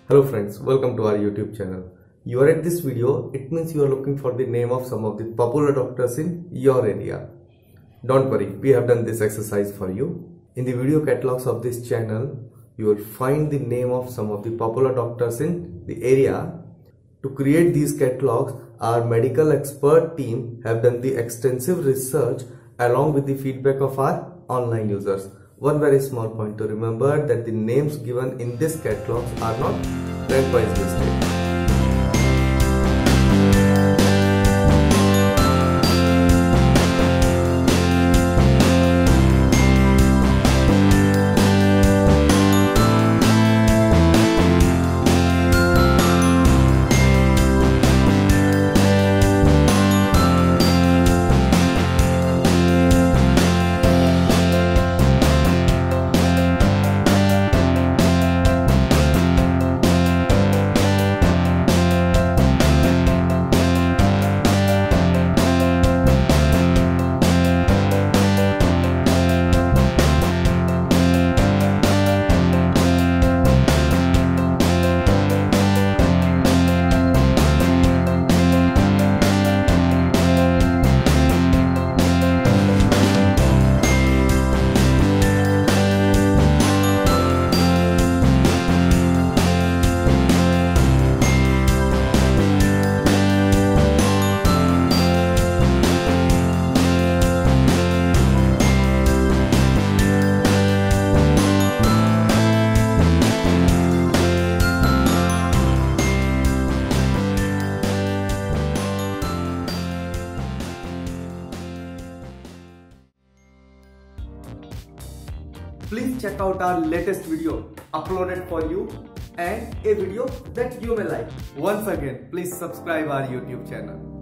Hello friends, welcome to our YouTube channel. You are at this video, it means you are looking for the name of some of the popular doctors in your area. Don't worry, we have done this exercise for you. In the video catalogs of this channel, you will find the name of some of the popular doctors in the area. To create these catalogs, our medical expert team have done the extensive research along with the feedback of our online users. One very small point to remember that the names given in this catalogs are not rank-wise listed. Please check out our latest video uploaded for you and a video that you may like. Once again, please subscribe our YouTube channel.